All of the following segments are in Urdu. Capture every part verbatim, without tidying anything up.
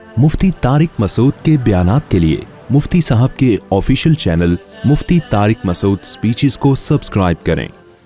मुफ्ती तारिक मसूद के बयानात के लिए मुफ्ती साहब के official channel Mufti Tariq Masood speeches को सब्सक्राइब करें।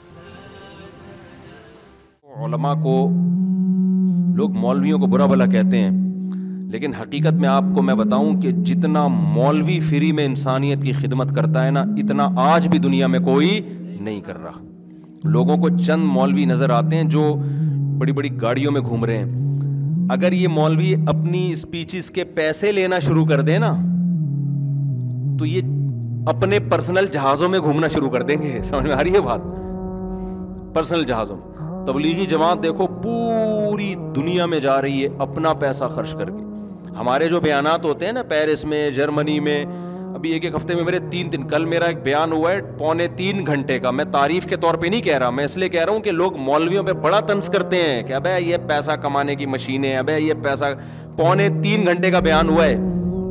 उलमा को लोग मौलवियों को बुरा भला कहते हैं, लेकिन हकीकत में आपको मैं बताऊं कि जितना मौलवी फ्री में इंसानियत की खिदमत करता है ना, इतना आज भी दुनिया में कोई नहीं कर रहा। लोगों को चंद मौलवी नज़र आते हैं जो बड़ी बड़ी गाड़ियों में घूम रहे हैं। अगर ये मौलवी अपनी स्पीचेस के पैसे लेना शुरू कर दे ना, तो ये अपने पर्सनल जहाज़ों में घूमना शुरू कर देंगे। समझ में आ रही है बात? पर्सनल जहाज़ों में। तबलीगी जमात देखो पूरी दुनिया में जा रही है अपना पैसा खर्च करके। हमारे जो बयानात होते हैं ना पेरिस में, जर्मनी में, अभी एक एक हफ्ते में मेरे तीन दिन कल मेरा एक बयान हुआ है पौने तीन घंटे का। मैं तारीफ के तौर पे नहीं कह रहा, मैं इसलिए कह रहा हूँ कि लोग मौलवियों पे बड़ा तंज करते हैं कि अबे ये पैसा कमाने की मशीनें, अबे ये पैसा। पौने तीन घंटे का बयान हुआ है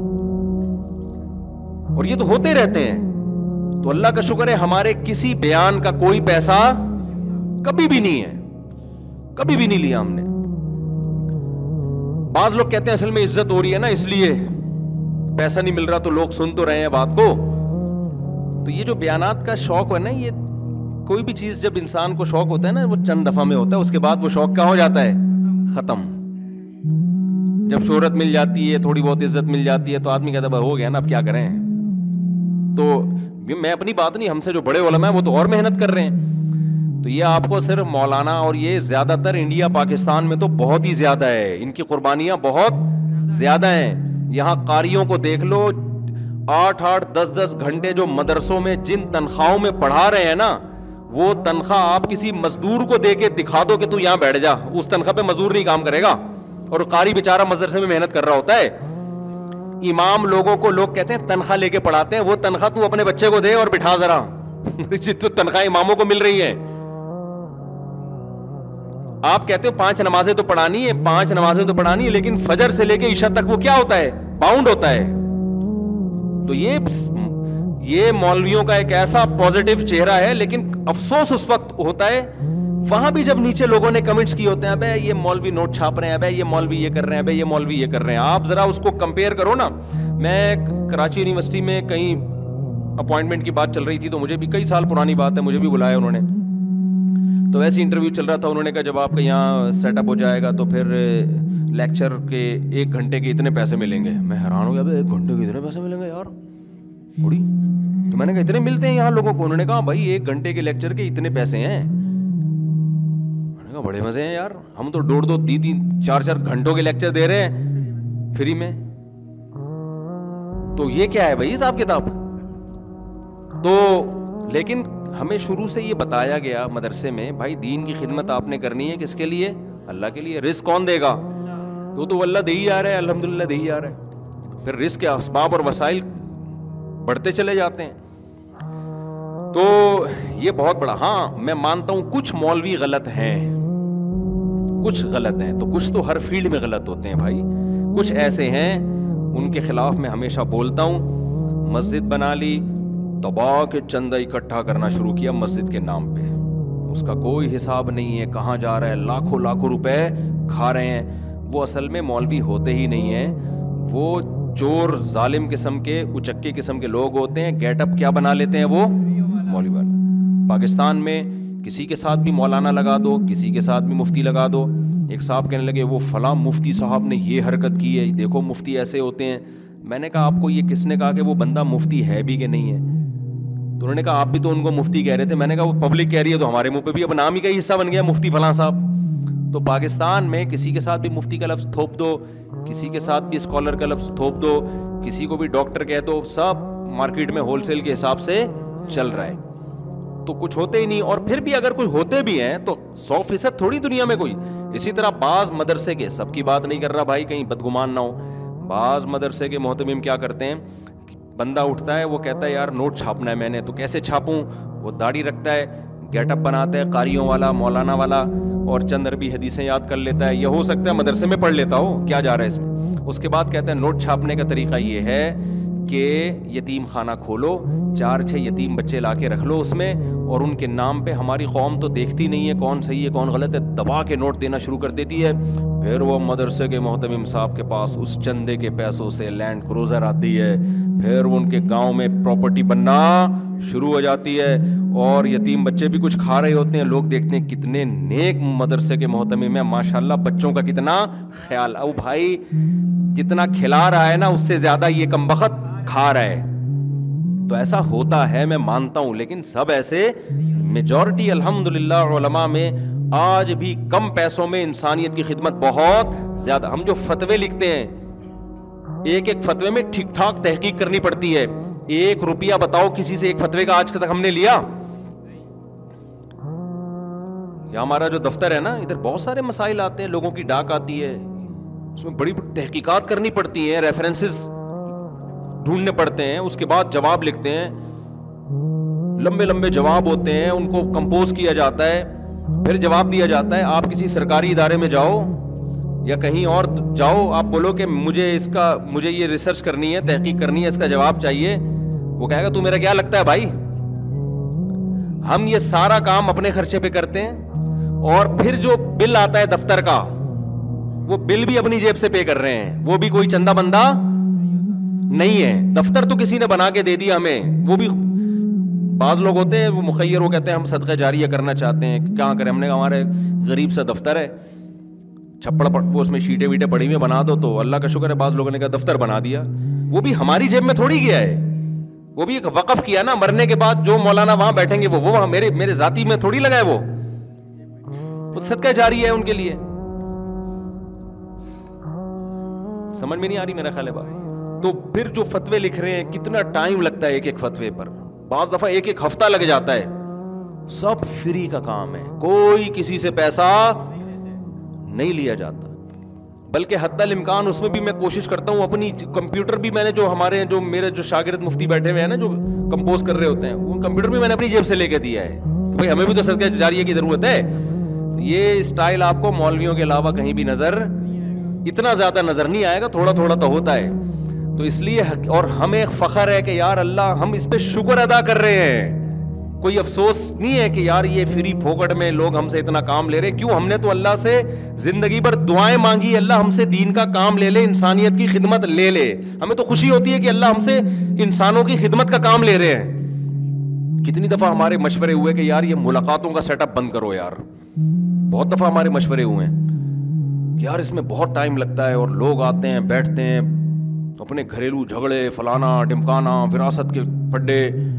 और ये तो होते रहते हैं। तो अल्लाह का शुक्र है हमारे किसी बयान का कोई पैसा कभी भी नहीं है, कभी भी नहीं लिया हमने। बाज लोग कहते हैं असल में इज्जत हो रही है ना इसलिए पैसा नहीं मिल रहा, तो लोग सुन तो रहे हैं बात को। तो ये जो बयानात का शौक है ना, ये कोई भी चीज जब इंसान को शौक होता है ना, वो चंद दफा में होता है, उसके बाद वो शौक क्या हो जाता है? खत्म। जब शोहरत मिल जाती है, थोड़ी बहुत इज्जत मिल जाती है, तो आदमी कहता है हो गया ना, अब क्या करें। तो मैं अपनी बात नहीं, हमसे जो बड़े उलमा है वो तो और मेहनत कर रहे हैं। तो ये आपको सिर्फ मौलाना और ये ज्यादातर इंडिया पाकिस्तान में तो बहुत ही ज्यादा है, इनकी कुर्बानियां बहुत ज्यादा हैं। यहाँ कारियों को देख लो, आठ आठ दस दस घंटे जो मदरसों में जिन तनख्वाहों में पढ़ा रहे हैं ना, वो तनख्वाह आप किसी मजदूर को दे के दिखा दो कि तू यहाँ बैठ जा, उस तनख्वाह पे मजदूर नहीं काम करेगा। और कारी बेचारा मदरसे में मेहनत कर रहा होता है। इमाम लोगों को लोग कहते हैं तनख्वाह लेके पढ़ाते हैं, वो तनख्वाह तू अपने बच्चे को दे और बिठा जरा। तो तनख्वाह इमामों को मिल रही है। आप कहते हो पांच नमाजें तो पढ़ानी है, पांच नमाजें तो पढ़ानी है, लेकिन फजर से लेके ईशा तक वो क्या होता है? बाउंड होता है। तो ये ये मौलवियों का एक ऐसा पॉजिटिव चेहरा है, लेकिन अफसोस उस वक्त होता है वहां भी जब नीचे लोगों ने कमेंट्स किए होते हैं, अबे ये मौलवी नोट छाप रहे हैं, अबे ये मौलवी ये कर रहे हैं, अबे ये मौलवी ये कर रहे हैं। आप जरा उसको कंपेयर करो ना। मैं कराची यूनिवर्सिटी में कहीं अपॉइंटमेंट की बात चल रही थी, तो मुझे भी कई साल पुरानी बात है, मुझे भी बुलाया उन्होंने। तो वैसे इंटरव्यू चल रहा था, उन्होंने कहा जब आपका यहाँ सेटअप हो जाएगा तो फिर लेक्चर के एक घंटे के इतने पैसे मिलेंगे। मैं हैरान हो गया, एक घंटे के इतने पैसे मिलेंगे यार थोड़ी। तो मैंने कहा इतने मिलते हैं यहाँ लोगों को? उन्होंने कहा भाई एक घंटे के लेक्चर के इतने पैसे हैं। मैंने कहा बड़े मजे हैं यार, हम तो दो दो तीन तीन चार चार घंटों के लेक्चर दे रहे हैं फ्री में। तो ये क्या है भाई हिसाब किताब? तो लेकिन हमें शुरू से ये बताया गया मदरसे में, भाई दीन की खिदमत आपने करनी है, किसके लिए? अल्लाह के लिए। रिस्क कौन देगा? तो तो अल्लाह दे ही आ रहा है, अल्हम्दुलिल्लाह दे ही आ रहा है। फिर रिस्क के असबाब और वसाइल बढ़ते चले जाते हैं। तो ये बहुत बड़ा, हाँ मैं मानता हूं कुछ मौलवी गलत हैं, कुछ गलत हैं, तो कुछ तो हर फील्ड में गलत होते हैं भाई। कुछ ऐसे हैं उनके खिलाफ मैं हमेशा बोलता हूं। मस्जिद बना ली, दबा के चंदा इकट्ठा करना शुरू किया मस्जिद के नाम पे, उसका कोई हिसाब नहीं है, कहाँ जा रहा है, लाखों लाखों रुपए खा रहे हैं। वो असल में मौलवी होते ही नहीं है, वो चोर जालिम किस्म के उचक्के किस्म के लोग होते हैं। गेटअप क्या बना लेते हैं वो? मौलवी वाला। पाकिस्तान में किसी के साथ भी मौलाना लगा दो, किसी के साथ भी मुफ्ती लगा दो। एक साहब कहने लगे वो फला मुफ्ती साहब ने ये हरकत की है, देखो मुफ्ती ऐसे होते हैं। मैंने कहा आपको ये किसने कहा कि वो बंदा मुफ्ती है भी कि नहीं है? तो उन्होंने कहा आप भी तो उनको मुफ्ती कह रहे थे। मैंने कहा वो पब्लिक कह रही है तो हमारे मुंह पे भी अब नाम ही का हिस्सा बन गया मुफ्ती फलां साहब। तो पाकिस्तान में किसी के साथ भी मुफ्ती का लफ्ज़ थोप दो, किसी के साथ भी स्कॉलर का लफ्ज़ थोप दो, किसी को भी डॉक्टर कह दो, सब मार्केट में होलसेल के हिसाब से चल रहा है। तो कुछ होते ही नहीं, और फिर भी अगर कुछ होते भी हैं तो सौ फीसद थोड़ी दुनिया में कोई। इसी तरह बाज मदरसे के, सबकी बात नहीं कर रहा भाई कहीं बदगुमान ना हो, बाज मदरसे के मोहतमिम क्या करते हैं, बंदा उठता है वो कहता है यार नोट छापना है मैंने, तो कैसे छापूं? वो दाढ़ी रखता है, गेटअप बनाता है कारियों वाला, मौलाना वाला, और चंद अरबी हदीसें याद कर लेता है, यह हो सकता है मदरसे में पढ़ लेता हो, क्या जा रहा है इसमें। उसके बाद कहता है नोट छापने का तरीका ये है کہ یتیم خانہ کھولو, چار چھ یتیم بچے لا کے رکھ لو اس میں, اور ان کے نام پہ ہماری قوم تو دیکھتی نہیں ہے کون صحیح ہے کون غلط ہے, دبا کے نوٹ دینا شروع کر دیتی ہے. پھر وہ مدرسے کے محتمم صاحب کے پاس اس چندے کے پیسوں سے لینڈ کروزر آتی ہے, پھر ان کے گاؤں میں پراپرٹی بننا شروع ہو جاتی ہے, اور یتیم بچے بھی کچھ کھا رہے ہوتے ہیں. لوگ دیکھتے ہیں کتنے نیک مدرسے کے محتمم ہیں, ماشاءاللہ بچوں کا کتنا خیال. او بھائی جتنا کھلا رہا ہے نا اس سے زیادہ یہ کمبخت کھا رہا ہے. تو ایسا ہوتا ہے میں مانتا ہوں, لیکن سب ایسے میجورٹی الحمدللہ علماء میں آج بھی کم پیسوں میں انسانیت کی خدمت بہت زیادہ. ہم جو فتوے لکھتے ہیں ایک ایک فتوے میں ٹھیک ٹھاک تحقیق کرنی پڑتی ہے. ایک روپیہ بتاؤ کسی سے ایک فتوے کا آج تک ہم نے لیا؟ یا ہمارا جو دفتر ہے نا ادھر بہت سارے مسائل آتے ہیں, لوگوں کی ڈاک آتی ہے, اس میں بڑی تحقیقات کرنی پڑتی ہیں, ریفرنسز ڈھونڈنے پڑتے ہیں, اس کے بعد جواب لکھتے ہیں, لمبے لمبے جواب ہوتے ہیں, ان کو کمپوز کیا جاتا ہے, پھر جواب دیا جاتا ہے. آپ کسی سرکاری ادارے میں جاؤ یا کہیں اور جاؤ, آپ بولو کہ مجھے اس کا مجھے یہ ریسرچ کرنی ہے, تحقیق کرنی ہے, اس کا جواب چاہیے, وہ کہے گا تو میرا کیا لگتا ہے بھائی. ہم یہ سارا کام اپنے خرچے پہ کرتے ہیں, اور پھر جو بل آتا ہے دفتر کا وہ بل بھی اپنی جیب سے پے کر رہے ہیں, وہ بھی کوئی چندہ بندہ نہیں ہے. دفتر تو کسی نے بنا کے دے دیا ہمیں, وہ بھی بعض لوگ ہوتے ہیں وہ مخیر, وہ کہتے ہیں ہم صدقہ جاریہ کرنا چاہتے ہیں, کیا کریں. ہم نے کہا ہمارے غریب سا دفتر ہے, چھپڑ پڑ اس میں شیٹیں ویٹیں پڑی ہوئی بنا دو, تو اللہ کا شکر ہے بعض لوگوں نے کہا دفتر بنا دیا. وہ بھی ہماری جیب میں تھوڑی گیا ہے, وہ بھی ایک وقف کیا نا, مرنے کے بعد جو مولانا وہاں بیٹھیں گے وہ وہ میرے میرے ذاتی میں تھوڑی لگا ہے, وہ صدقہ جاریہ ہے ان کے لیے. سمجھ میں نہیں آ رہی میرا خیال ہے بات. تو پھر جو فتوے لکھ رہے ہیں کتنا ٹائم لگتا ہے ایک ایک فتوے پر, بعض دفعہ ایک ایک ہفتہ لگ جاتا ہے. سب فری کا کام ہے, کوئی کسی سے پیسہ نہیں لیا جاتا, بلکہ حتی الامکان اس میں بھی میں کوشش کرتا ہوں اپنی کمپیوٹر بھی میں نے جو ہمارے جو میرے جو شاگرد مفتی بیٹھے ہوئے ہیں نا جو کمپوز کر رہے ہوتے ہیں, وہ کمپیوٹر بھی میں نے اپنی جیب سے لے کے دیا ہے کہ بھائی ہمیں بھی تو صدقہ جاریہ کی ضرورت ہے. یہ اسٹائل آپ کو مولویوں کے علاوہ کہیں بھی نظر اتنا زیادہ نظر نہیں آئے گا, تھوڑا تھوڑا تو ہوتا ہے. تو اس لیے اور ہمیں فخر ہے کہ یار اللہ ہم اس پہ شکر ادا کر رہے ہیں, کوئی افسوس نہیں ہے کہ یار یہ فری پھوکٹ میں لوگ ہم سے اتنا کام لے رہے. کیوں؟ ہم نے تو اللہ سے زندگی بھر دعائیں مانگی, اللہ ہم سے دین کا کام لے لے, انسانیت کی خدمت لے لے. ہمیں تو خوشی ہوتی ہے کہ اللہ ہم سے انسانوں کی خدمت کا کام لے رہے ہیں. کتنی دفعہ ہمارے مشورے ہوئے کہ یار یہ ملاقاتوں کا سیٹ اپ بند کرو یار, بہت دفعہ ہمارے مشورے ہوئے ہیں کہ یار اس میں بہت ٹائم لگتا ہے, اور لوگ آتے ہیں بیٹھتے ہیں اپنے گھریلو جھگڑے فلانا ڈمکانا وراثت کے پڈے,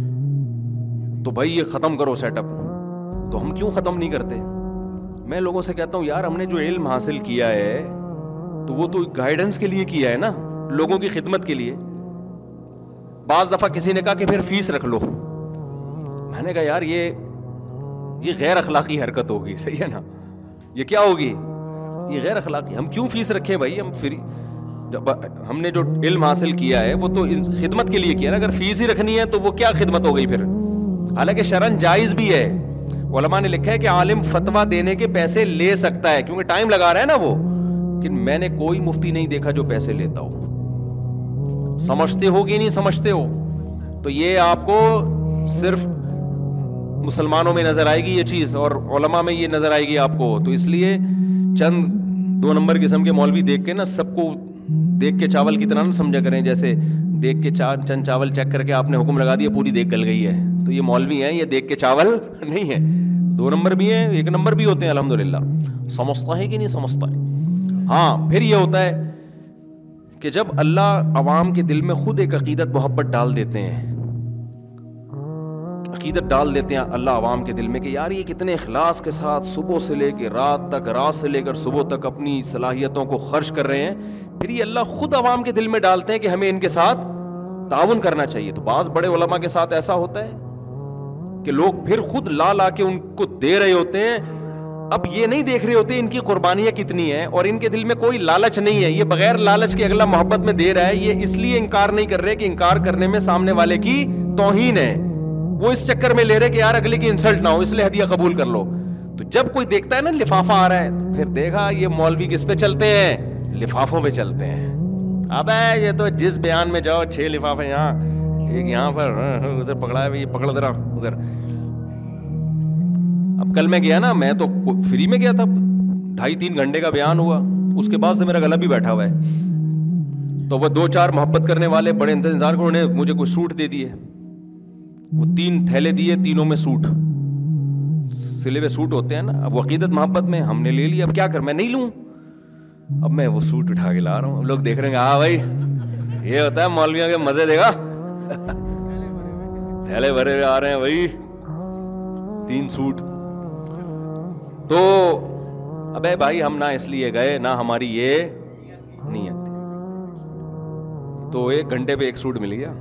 تو بھائی یہ ختم کرو سیٹ اپ. تو ہم کیوں ختم نہیں کرتے؟ میں لوگوں سے کہتا ہوں یار ہم نے جو علم حاصل کیا ہے تو وہ تو گائیڈنس کے لیے کیا ہے نا, لوگوں کی خدمت کے لیے. بعض دفعہ کسی نے کہا کہ پھر فیس رکھ لو, میں نے کہا یار یہ یہ غیر اخلاقی حرکت ہوگی, صحیح ہے نا, یہ کیا ہوگی, یہ غیر اخلاقی. ہم کیوں فیس رکھیں بھائی, ہم فری ہم نے جو علم حاصل کیا ہے وہ تو خدمت کے لیے کیا نا, اگر فیس ہی رکھنی ہے تو وہ کیا خدمت ہو گئی پھر. حالانکہ شرعن جائز بھی ہے, علماء نے لکھا ہے کہ عالم فتویٰ دینے کے پیسے لے سکتا ہے کیونکہ ٹائم لگا رہا ہے نا وہ, لیکن میں نے کوئی مفتی نہیں دیکھا جو پیسے لیتا ہو. سمجھتے ہو کہ نہیں سمجھتے ہو؟ تو یہ آپ کو صرف مسلمانوں میں نظر آئے گی یہ چیز, اور علماء میں یہ نظر آئے گی آپ کو. تو اس لیے چند دو نمبر قسم کے مولوی دیکھ کے نا سب کو دیکھ کے چاول کی طرح نہ سمجھا کریں, جیسے دیکھ کے چار چند چاول چیک کر کے آپ نے حکم لگا دیا پوری دیکھ گل گئی ہے, تو یہ مولوی ہیں, یہ دیکھ کے چاول نہیں ہے. دو نمبر بھی ہیں, ایک نمبر بھی ہوتے ہیں الحمدللہ, سمجھتا ہے کہ نہیں سمجھتا ہے. ہاں پھر یہ ہوتا ہے کہ جب اللہ عوام کے دل میں خود ایک عقیدت محبت ڈال دیتے ہیں, عقیدت ڈال دیتے ہیں اللہ عوام کے دل میں کہ یار یہ کتنے اخلاص کے ساتھ صبح سے لے کے رات تک, رات سے لے کر صبح تک اپنی صلاحیتوں کو خرچ کر رہے ہیں, پھر یہ اللہ خود عوام کے دل میں ڈالتے ہیں کہ ہمیں ان کے ساتھ تعاون کرنا چاہیے. تو بعض بڑے علماء کے ساتھ ایسا ہوتا ہے کہ لوگ پھر خود لا لا کے ان کو دے رہے ہوتے ہیں. اب یہ نہیں دیکھ رہے ہوتے ان کی قربانیاں کتنی ہیں, اور ان کے دل میں کوئی لالچ نہیں ہے, یہ بغیر لالچ کے اگلا محبت میں دے رہا ہے. یہ اس لیے انکار نہیں کر رہے کہ انکار کرنے میں سامنے والے کی توہین ہے, وہ اس چکر میں لے رہے کہ یار اگلے کی انسلٹ نہ ہو اس لیے ہدیہ قبول کر لو. تو جب کوئی دیکھتا ہے نا لفافہ آ رہا ہے تو پھر دیکھا یہ مولوی کس پہ چلتے ہیں, لفافوں پہ چلتے ہیں. ابے یہ تو جس بیان میں جاؤ چھ لفافے یہاں ایک یہاں پر ادھر پکڑا ہے یہ پکڑ ذرا ادھر. اب کل میں گیا نا, میں تو فری میں گیا تھا, ڈھائی تین گھنٹے کا بیان ہوا, اس کے بعد سے میرا گلا بھی بیٹھا ہوا ہے. تو وہ دو چار محبت کرنے والے بڑے انتظار کرو, انہوں نے مجھے کوئی سوٹ دے دیے, وہ تین تھیلے دیے, تینوں میں سوٹ, سلے ہوئے سوٹ ہوتے ہیں نا. اب وہ عقیدت محبت میں ہم نے لے لیا, اب کیا کر, میں نہیں لوں. اب میں وہ سوٹ اٹھا کے لا رہا ہوں, لوگ دیکھ رہے ہیں ہاں بھائی یہ ہوتا ہے مولویوں کے مزے دے گا, تھیلے بھرے ہوئے آ رہے ہیں بھائی, تین سوٹ. تو ابے بھائی ہم نہ اس لیے گئے, نہ ہماری یہ نیت تھی. تو ایک گھنٹے پہ ایک سوٹ مل گیا,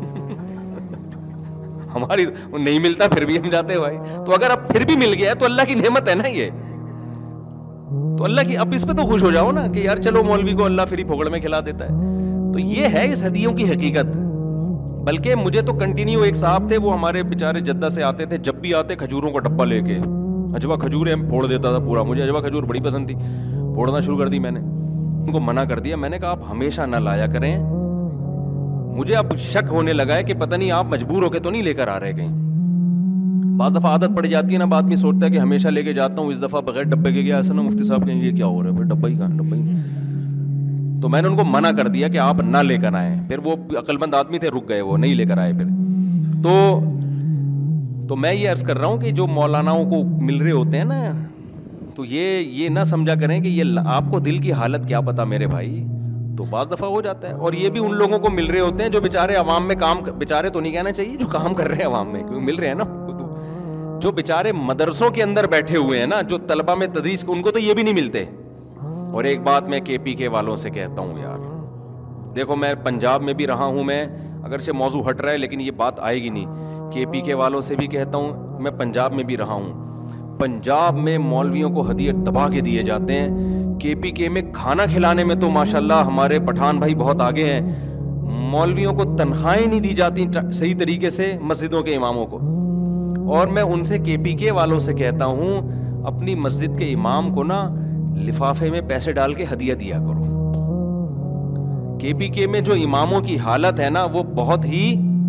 ہماری نہیں ملتا پھر بھی ہم جاتے بھائی. تو اگر اب پھر بھی مل گیا ہے تو اللہ کی نعمت ہے نا یہ, تو اللہ کی, اب اس پہ تو خوش ہو جاؤ نا کہ یار چلو مولوی کو اللہ فری پھوگڑ میں کھلا دیتا ہے. تو یہ ہے اس ہدیوں کی حقیقت. بلکہ مجھے تو کنٹینیو ایک صاحب تھے, وہ ہمارے بیچارے جدہ سے آتے تھے, جب بھی آتے کھجوروں کا ڈبہ لے کے, اجوا کھجور ہے, پھوڑ دیتا تھا پورا. مجھے اجوا کھجور بڑی پسند تھی, پھوڑنا شروع کر دی میں نے, ان کو منع کر دیا. میں نے کہا آپ ہمیشہ نہ لایا کریں, مجھے اب شک ہونے لگا ہے کہ پتہ نہیں آپ مجبور ہو کے تو نہیں لے کر آ رہے کہیں. بعض دفعہ عادت پڑ جاتی ہے نا, آدمی سوچتا ہے کہ ہمیشہ لے کے جاتا ہوں, اس دفعہ بغیر ڈبے کے گیا, ایسا نا مفتی صاحب کہیں یہ کیا ہو رہا ہے, ڈبہ ہی کہاں, ڈبہ ہی. تو میں نے ان کو منع کر دیا کہ آپ نہ لے کر آئیں. پھر وہ عقل مند آدمی تھے, رک گئے, وہ نہیں لے کر آئے. پھر تو تو میں یہ عرض کر رہا ہوں کہ جو مولاناؤں کو مل رہے ہوتے ہیں نا, تو یہ یہ نہ سمجھا کریں کہ یہ آپ کو دل کی حالت کیا پتا میرے بھائی. تو بعض دفعہ ہو جاتا ہے. اور یہ بھی ان لوگوں کو مل رہے ہوتے ہیں جو بیچارے عوام میں کام, بیچارے تو نہیں کہنا چاہیے, جو کام کر رہے ہیں عوام میں, کیونکہ مل رہے ہیں نا, جو بیچارے مدرسوں کے اندر بیٹھے ہوئے ہیں نا, جو طلبہ میں تدریس, ان کو تو یہ بھی نہیں ملتے. اور ایک بات میں کے پی کے والوں سے کہتا ہوں یار, دیکھو میں پنجاب میں بھی رہا ہوں, میں اگرچہ موضوع ہٹ رہا ہے لیکن یہ بات آئے گی نہیں. کے پی کے والوں سے بھی کہتا ہوں, میں پنجاب میں بھی رہا ہوں, پنجاب میں مولویوں کو ہدیت دبا کے دیے جاتے ہیں. کے پی کے میں کھانا کھلانے میں تو ماشاءاللہ ہمارے پٹھان بھائی بہت آگے ہیں. مولویوں کو تنخواہیں نہیں دی جاتی صحیح طریقے سے مسجدوں کے اماموں کو. اور میں ان سے کے پی کے والوں سے کہتا ہوں, اپنی مسجد کے امام کو نا لفافے میں پیسے ڈال کے ہدیہ دیا کرو. کے پی کے میں جو اماموں کی حالت ہے نا, وہ بہت ہی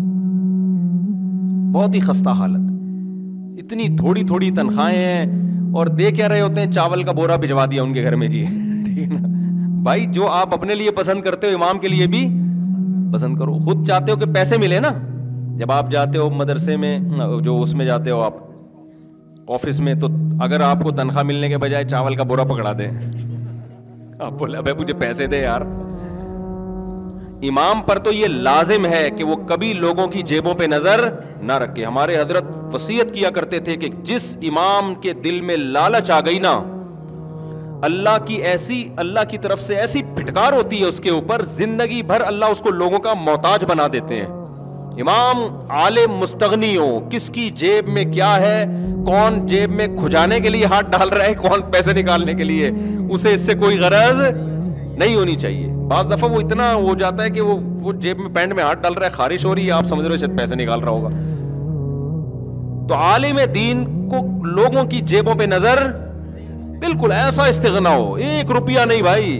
بہت ہی خستہ حالت. اتنی تھوڑی تھوڑی تنخواہیں ہیں, اور دے کیا رہے ہوتے ہیں, چاول کا بورا بھجوا دیا ان کے گھر میں. جی ٹھیک ہے نا بھائی, جو آپ اپنے لیے پسند کرتے ہو امام کے لیے بھی پسند کرو. خود چاہتے ہو کہ پیسے ملے نا, جب آپ جاتے ہو مدرسے میں, جو اس میں جاتے ہو آپ آفس میں, تو اگر آپ کو تنخواہ ملنے کے بجائے چاول کا بورا پکڑا دیں, آپ بولے ابے مجھے پیسے دے یار. امام پر تو یہ لازم ہے کہ وہ کبھی لوگوں کی جیبوں پہ نظر نہ رکھے. ہمارے حضرت وصیت کیا کرتے تھے کہ جس امام کے دل میں لالچ آ گئی نا, اللہ کی ایسی, اللہ کی طرف سے ایسی پھٹکار ہوتی ہے اس کے اوپر, زندگی بھر اللہ اس کو لوگوں کا محتاج بنا دیتے ہیں. امام عالم مستغنی ہو, کس کی جیب میں کیا ہے, کون جیب میں کھجانے کے لیے ہاتھ ڈال رہا ہے, کون پیسے نکالنے کے لیے, اسے اس سے کوئی غرض نہیں ہونی چاہیے. بعض دفعہ وہ اتنا ہو جاتا ہے کہ وہ وہ جیب میں پینٹ میں ہاتھ ڈال رہا ہے, خارش ہو رہی ہے, آپ سمجھ رہے ہو شاید پیسے نکال رہا ہوگا. تو عالم دین کو لوگوں کی جیبوں پہ نظر, بالکل ایسا استغنا ہو, ایک روپیہ نہیں بھائی,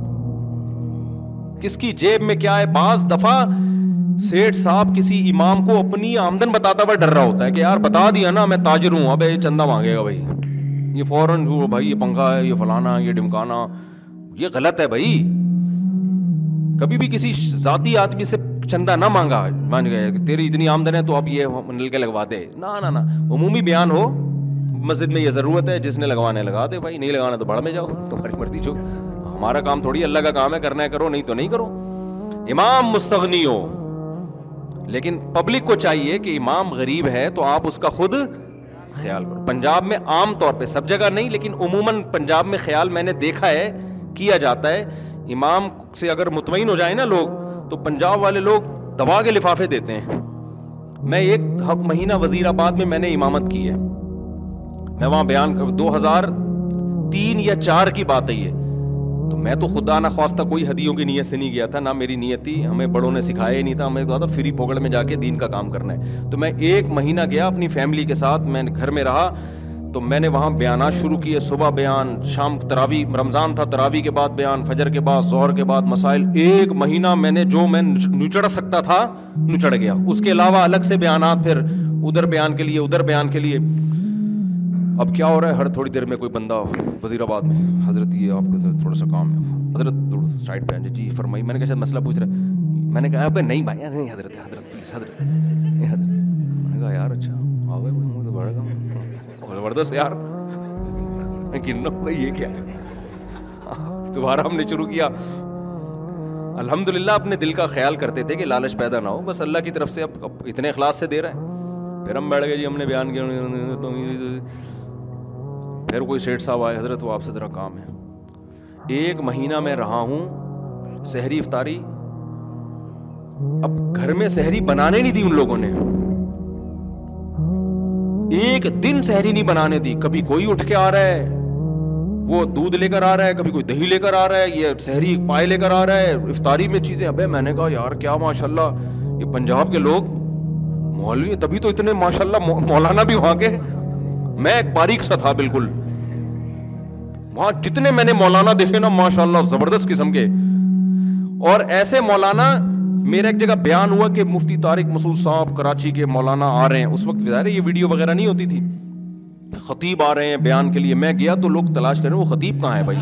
کس کی جیب میں کیا ہے. بعض دفعہ سیٹھ صاحب کسی امام کو اپنی آمدن بتاتا ہوا ڈر رہا ہوتا ہے کہ یار بتا دیا نا میں تاجر ہوں, اب یہ چندہ مانگے گا بھائی, یہ فوراً بھائی یہ پنکھا ہے, یہ فلانا, یہ ڈمکانا. یہ غلط ہے بھائی. کبھی بھی کسی ذاتی آدمی سے چندہ نہ مانگا, مان گئے کہ تیری اتنی آمدن ہے تو اب یہ نل کے لگوا دے, نہ نہ نہ. عمومی بیان ہو, مسجد میں یہ ضرورت ہے, جس نے لگوانا ہے لگا دے بھائی, نہیں لگانا تو بڑھ میں جاؤ, تمہاری مرضی. جو ہمارا کام تھوڑی, اللہ کا کام ہے, کرنا ہے کرو, نہیں تو نہیں کرو. امام مستغنی ہو, لیکن پبلک کو چاہیے کہ امام غریب ہے تو آپ اس کا خود خیال کرو. پنجاب میں عام طور پہ, سب جگہ نہیں لیکن عموماً پنجاب میں خیال میں نے دیکھا ہے کیا جاتا ہے. امام سے اگر مطمئن ہو جائیں نا لوگ, تو پنجاب والے لوگ دبا کے لفافے دیتے ہیں. میں ایک مہینہ وزیر آباد میں میں نے امامت کی ہے, میں وہاں بیان کر, دو ہزار تین یا چار کی بات ہے یہ. تو میں تو خدا نہ خواستہ کوئی ہدیوں کی نیت سے نہیں گیا تھا, نہ میری نیت تھی, ہمیں بڑوں نے سکھایا ہی نہیں تھا, ہمیں کہا تھا فری پھوگڑ میں جا کے دین کا کام کرنا ہے. تو میں ایک مہینہ گیا اپنی فیملی کے ساتھ, میں گھر میں رہا, تو میں نے وہاں بیانات شروع کیے, صبح بیان, شام تراویح, رمضان تھا تراویح کے بعد بیان, فجر کے بعد, ظہر کے بعد مسائل. ایک مہینہ میں نے جو میں نچڑ سکتا تھا نچڑ گیا. اس کے علاوہ الگ سے بیانات, پھر ادھر بیان کے لیے, ادھر بیان کے لیے. اب کیا ہو رہا ہے, ہر تھوڑی دیر میں کوئی بندہ وزیر آباد میں, حضرت یہ آپ کا تھوڑا سا کام ہے, حضرت سائڈ پہ جی فرمائی. میں نے کہا شاید مسئلہ پوچھ رہا ہے. میں نے کہا ابے نہیں بھائی, نہیں حضرت حضرت پلیز حضرت نہیں حضرت. میں نے کہا یار اچھا آ گئے مجھے بڑا کام زبردست یار, گننا بھائی یہ کیا ہے. دوبارہ ہم نے شروع کیا. الحمدللہ اپنے دل کا خیال کرتے تھے کہ لالچ پیدا نہ ہو, بس اللہ کی طرف سے اب اتنے اخلاص سے دے رہے ہیں. پھر ہم بیٹھ گئے جی, ہم نے بیان کیا. پھر کوئی سیٹھ صاحب آئے, حضرت وہ آپ سے ذرا کام ہے. ایک مہینہ میں رہا ہوں, سحری افطاری, اب گھر میں سحری بنانے نہیں دی ان لوگوں نے, ایک دن سحری نہیں بنانے دی. کبھی کوئی اٹھ کے آ رہا ہے وہ دودھ لے کر آ رہا ہے, کبھی کوئی دہی لے کر آ رہا ہے, یہ سحری پائے لے کر آ رہا ہے, افطاری میں چیزیں. ابے میں نے کہا یار کیا ماشاءاللہ یہ پنجاب کے لوگ مولوی, تبھی تو اتنے ماشاءاللہ مولانا بھی وہاں کے. میں ایک باریک سا تھا بالکل, وہاں جتنے میں نے مولانا دیکھے نا ماشاءاللہ زبردست قسم کے. اور ایسے مولانا, میرا ایک جگہ بیان ہوا کہ مفتی طارق مسعود صاحب کراچی کے مولانا آ رہے ہیں. اس وقت ظاہر ہے یہ ویڈیو وغیرہ نہیں ہوتی تھی. خطیب آ رہے ہیں بیان کے لیے. میں گیا تو لوگ تلاش کر رہے ہیں وہ خطیب کہاں ہے بھائی.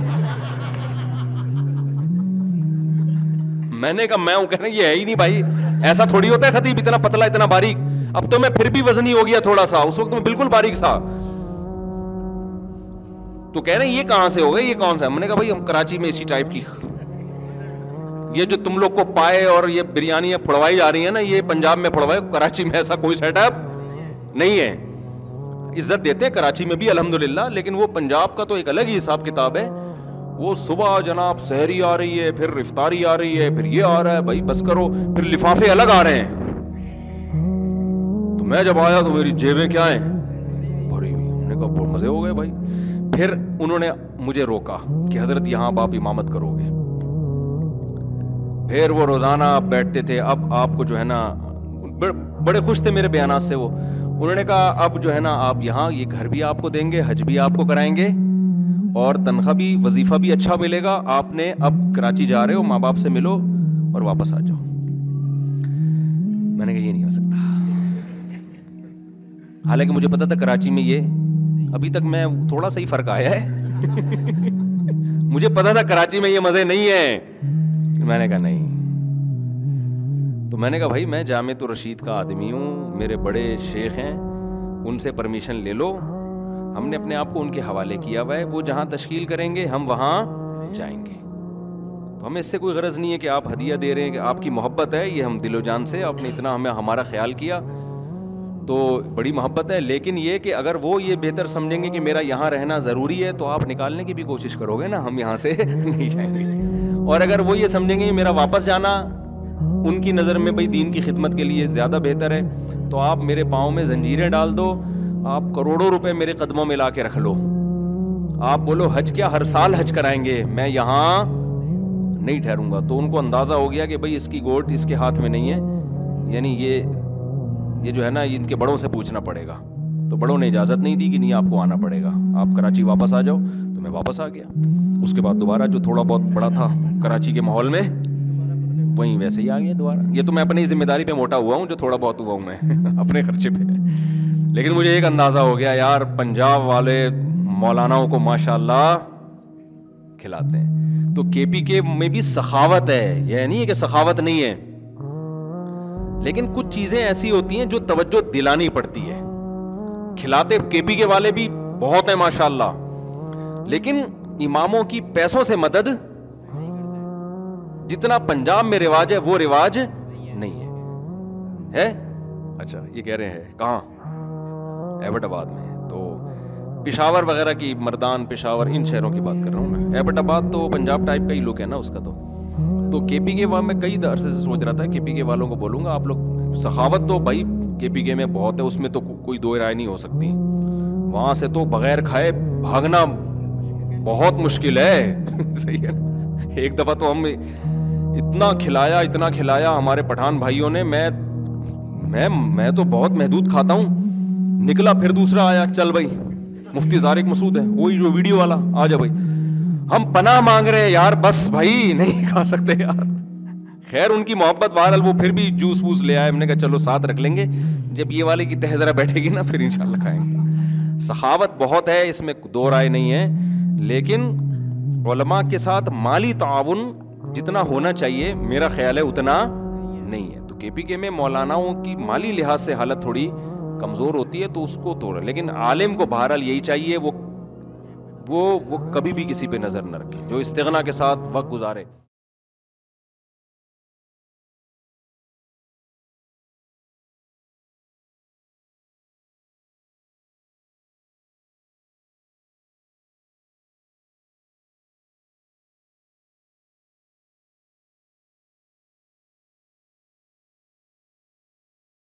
میں نے کہا میں ہوں, کہہ رہے ہیں یہ ہے ہی نہیں بھائی, ایسا تھوڑی ہوتا ہے خطیب, اتنا پتلا اتنا باریک. اب تو میں پھر بھی وزنی ہو گیا تھوڑا سا, اس وقت میں بالکل باریک سا. تو کہہ رہے ہیں یہ کہاں سے ہو گئے, یہ کون سا ہے. میں نے کہا بھائی ہم کراچی میں اسی ٹائپ کی, یہ جو تم لوگ کو پائے اور یہ بریانی پھڑوائی جا رہی ہے نا, یہ پنجاب میں پھڑوائے, کراچی میں ایسا کوئی سیٹ اپ نہیں ہے. عزت دیتے ہیں کراچی میں بھی الحمدللہ, لیکن وہ پنجاب کا تو ایک الگ ہی حساب کتاب ہے. وہ صبح جناب سحری آ رہی ہے, پھر افطاری آ رہی ہے, پھر یہ آ رہا ہے, بھائی بس کرو. پھر لفافے الگ آ رہے ہیں. تو میں جب آیا تو میری جیبیں کیا ہیں بھری ہوئی. ہم نے کہا بہت مزے ہو گئے بھائی. پھر انہوں نے مجھے روکا کہ حضرت یہاں اب آپ امامت کرو گے. پھر وہ روزانہ آپ بیٹھتے تھے. اب آپ کو جو ہے نا, بڑے خوش تھے میرے بیانات سے وہ. انہوں نے کہا اب جو ہے نا آپ یہاں یہ گھر بھی آپ کو دیں گے, حج بھی آپ کو کرائیں گے, اور تنخواہ بھی, وظیفہ بھی اچھا ملے گا. آپ نے اب کراچی جا رہے ہو, ماں باپ سے ملو اور واپس آ جاؤ. میں نے کہا یہ نہیں ہو سکتا. حالانکہ مجھے پتا تھا کراچی میں یہ, ابھی تک میں تھوڑا سا ہی فرق آیا ہے. مجھے پتا تھا کراچی میں یہ مزے نہیں ہیں. میں نے کہا نہیں. تو میں نے کہا بھائی میں جامعۃ الرشید کا آدمی ہوں, میرے بڑے شیخ ہیں, ان سے پرمیشن لے لو. ہم نے اپنے آپ کو ان کے حوالے کیا ہوا ہے, وہ جہاں تشکیل کریں گے ہم وہاں جائیں گے. تو ہمیں اس سے کوئی غرض نہیں ہے کہ آپ ہدیہ دے رہے ہیں, کہ آپ کی محبت ہے, یہ ہم دل و جان سے, آپ نے اتنا ہمیں ہمارا خیال کیا تو بڑی محبت ہے. لیکن یہ کہ اگر وہ یہ بہتر سمجھیں گے کہ میرا یہاں رہنا ضروری ہے تو آپ نکالنے کی بھی کوشش کرو گے نا, ہم یہاں سے نہیں جائیں گے. اور اگر وہ یہ سمجھیں گے کہ میرا واپس جانا ان کی نظر میں بھائی دین کی خدمت کے لیے زیادہ بہتر ہے, تو آپ میرے پاؤں میں زنجیریں ڈال دو, آپ کروڑوں روپے میرے قدموں میں لا کے رکھ لو. آپ بولو حج کیا ہر سال حج کرائیں گے, میں یہاں نہیں ٹھہروں گا. تو ان کو اندازہ ہو گیا کہ بھائی اس کی گوٹ اس کے ہاتھ میں نہیں ہے, یعنی یہ یہ جو ہے نا ان کے بڑوں سے پوچھنا پڑے گا. تو بڑوں نے اجازت نہیں دی کہ نہیں آپ کو آنا پڑے گا, آپ کراچی واپس آ جاؤ. تو میں واپس آ گیا. اس کے بعد دوبارہ جو تھوڑا بہت بڑا تھا کراچی کے ماحول میں, وہیں ویسے ہی آ گیا دوبارہ. یہ تو میں اپنی ذمہ داری پہ موٹا ہوا ہوں, جو تھوڑا بہت ہوا ہوں میں اپنے خرچے پہ. لیکن مجھے ایک اندازہ ہو گیا یار پنجاب والے مولاناؤں کو ماشاءاللہ کھلاتے ہیں. تو کے پی کے میں بھی سخاوت ہے, یہ نہیں ہے کہ سخاوت نہیں ہے, لیکن کچھ چیزیں ایسی ہوتی ہیں جو توجہ دلانی پڑتی ہے. کھلاتے کے پی کے والے بھی بہت ہیں ماشاءاللہ, لیکن اماموں کی پیسوں سے مدد جتنا پنجاب میں رواج ہے وہ رواج نہیں ہے. ہے اچھا یہ کہہ رہے ہیں کہاں, ایبٹ آباد میں. تو پشاور وغیرہ کی, مردان, پشاور, ان شہروں کی بات کر رہا ہوں میں. ایبٹ آباد تو پنجاب ٹائپ کا ہی لک ہے نا اس کا. تو تو کے پی کے وہاں میں کئی عرصے سے سوچ رہا تھا کے پی کے والوں کو بولوں گا آپ لوگ سخاوت تو بھائی کے پی کے میں بہت ہے, اس میں تو کوئی دو رائے نہیں ہو سکتی. وہاں سے تو بغیر کھائے بھاگنا بہت مشکل ہے. صحیح ہے. ایک دفعہ تو ہم اتنا کھلایا اتنا کھلایا ہمارے پٹھان بھائیوں نے, میں میں میں تو بہت محدود کھاتا ہوں. نکلا پھر دوسرا آیا, چل بھائی مفتی طارق مسعود ہے وہی جو ویڈیو والا, آ جا بھائی ہم پناہ مانگ رہے ہیں یار, بس بھائی نہیں کھا سکتے یار. خیر ان کی محبت بہرحال, وہ پھر بھی جوس ووس لے آئے, ہم نے کہا چلو ساتھ رکھ لیں گے, جب یہ والے کی تہ ذرا بیٹھے گی نا پھر انشاءاللہ کھائیں گے. سخاوت بہت ہے, اس میں دو رائے نہیں ہے, لیکن علماء کے ساتھ مالی تعاون جتنا ہونا چاہیے میرا خیال ہے اتنا نہیں ہے. تو کے پی کے میں مولاناؤں کی مالی لحاظ سے حالت تھوڑی کمزور ہوتی ہے تو اس کو توڑا, لیکن عالم کو بہرحال یہی چاہیے وہ وہ وہ کبھی بھی کسی پہ نظر نہ رکھے, جو استغنا کے ساتھ وقت گزارے.